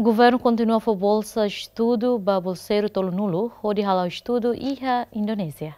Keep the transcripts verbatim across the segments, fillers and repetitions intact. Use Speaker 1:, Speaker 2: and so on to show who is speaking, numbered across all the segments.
Speaker 1: Governo continua a bolsa estudo ba bolseiro tolo nulo, onde halau estudo iha Indonésia.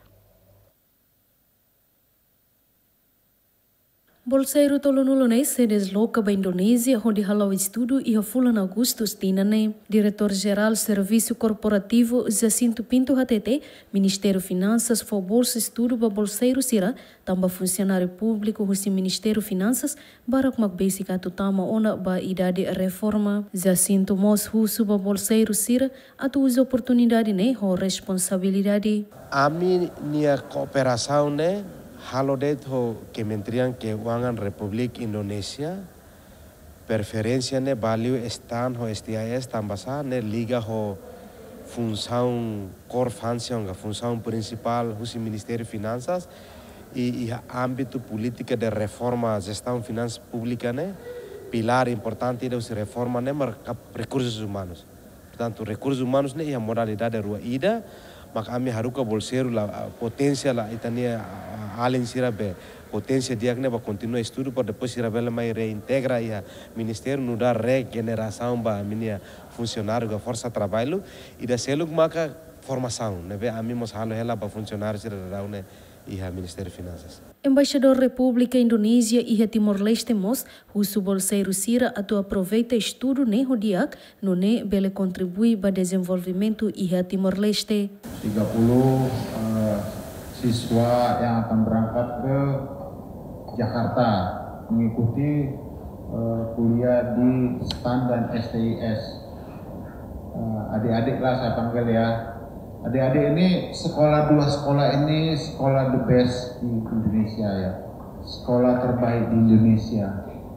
Speaker 2: Bolseiro tolo nulo ne se desloca ba Indonésia, onde halau estudo iha fulan Agustus tina ne. Diretor-Geral Serviço Corporativo Jacinto Pinto H T T, Ministério Finanças for bolsa estudo ba bolseiro sira, tamba funcionário público husi Ministério Finanças, barak magbasic tama ona ba idade reforma. Jacinto mos husu ba bolseiro sira, atu usa oportunidade ne ho responsabilidade.
Speaker 3: Ami nia cooperação ne halodet ho Kementerian Keuangan Republik Indonesia preferência ne value stan ho S T I S tambasa ne liga ho função core função a função principal husi Ministério Finanças e, e âmbito política de reforma gestão finanças pública ne pilar importante da reforma ne merkap recursos humanos. Portanto, recursos humanos ne a modalidade rua ida maka kami haruka bolseiro la potência la itania além sirabe potência dia que ba continua estudo para depois sirabe mai reintegra ia ministério no dar regeneração ba minia funcionário da força trabalho e da selo maka formação nebe ami mos halo hela ba funcionário sirabe ne ia Ministério Finanças.
Speaker 2: Embaixador República Indonésia e Timor-Leste mos, husu bolseiro sira atu aproveita estudo ne hodiak, no ne bele contribui ba desenvolvimento e Timor-Leste.
Speaker 4: tiga puluh uh, siswa yang akan berangkat ke Jakarta mengikuti uh, kuliah di STAN dan S T I S. Uh, adik-adik lah saya panggil ya. Adik-adik ini sekolah dua sekolah ini sekolah the best di Indonesia ya, sekolah terbaik di Indonesia.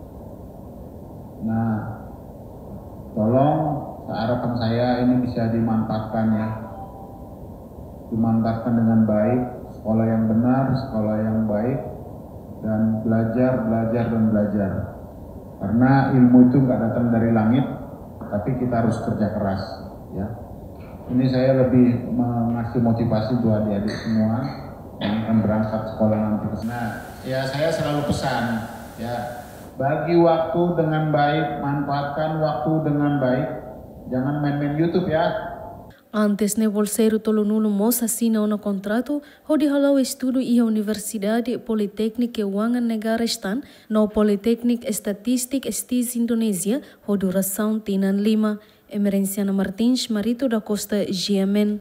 Speaker 4: Nah, tolong harapan saya ini bisa dimanfaatkan ya, dimanfaatkan dengan baik, sekolah yang benar, sekolah yang baik, dan belajar, belajar dan belajar. Karena ilmu itu nggak datang dari langit, tapi kita harus kerja keras ya. Ini saya lebih mengasih motivasi buat adik-adik semua yang akan berangkat sekolah nanti. Nah, ya saya selalu pesan, ya bagi waktu dengan baik, manfaatkan waktu dengan baik, jangan main-main YouTube ya.
Speaker 2: Antes ne bolseiro tolo nulo mos assina um contrato, onde halau estudo e a Universidade Politécnica Keuangan Negara Stan, no Politécnica Statistik Estis Indonésia, ho duração tinan lima. Emerenciana Martins, Marito da Costa, G M N.